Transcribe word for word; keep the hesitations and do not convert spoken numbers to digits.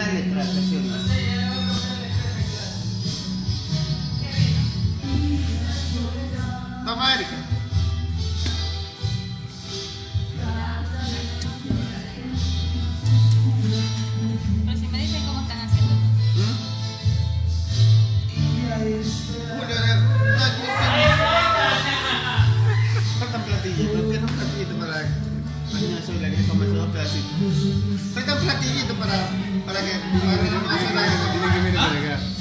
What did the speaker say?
las letras, sesiones. Vamos, Erika. Pero si me dicen cómo están haciendo. ¿Mm? Julio, faltan platillitos, ¿qué no platillito para la soy la que come esos dos pedacitos? Faltan platillitos para, para que para que no se la Tiene que venir para acá.